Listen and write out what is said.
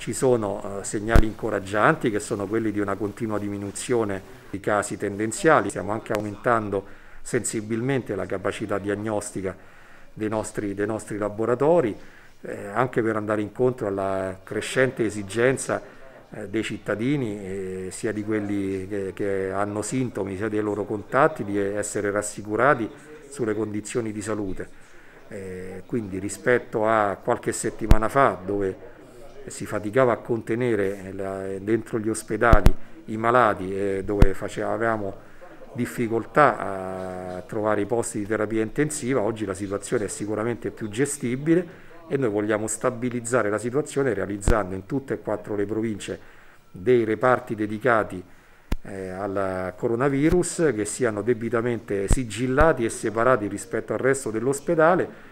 Ci sono segnali incoraggianti che sono quelli di una continua diminuzione di casi tendenziali, stiamo anche aumentando sensibilmente la capacità diagnostica dei nostri laboratori, anche per andare incontro alla crescente esigenza dei cittadini, sia di quelli che hanno sintomi, sia dei loro contatti, di essere rassicurati sulle condizioni di salute. Quindi rispetto a qualche settimana fa, dove si faticava a contenere dentro gli ospedali i malati e dove avevamo difficoltà a trovare i posti di terapia intensiva, oggi la situazione è sicuramente più gestibile e noi vogliamo stabilizzare la situazione realizzando in tutte e quattro le province dei reparti dedicati al coronavirus che siano debitamente sigillati e separati rispetto al resto dell'ospedale,